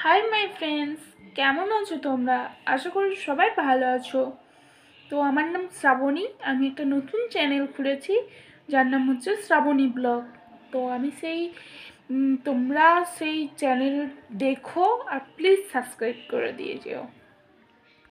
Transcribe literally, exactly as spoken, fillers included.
Hi my friends, কেমন আছো তোমরা? আশা করি সবাই ভালো আছো। তো আমার নাম শ্রাবণী, আমি একটা নতুন চ্যানেল খুলেছি যার নাম হচ্ছে শ্রাবণী ব্লগ। তো আমি সেই উম, তোমরা সেই চ্যানেল দেখো আর প্লিজ সাবস্ক্রাইব করে দিয়ে যেও।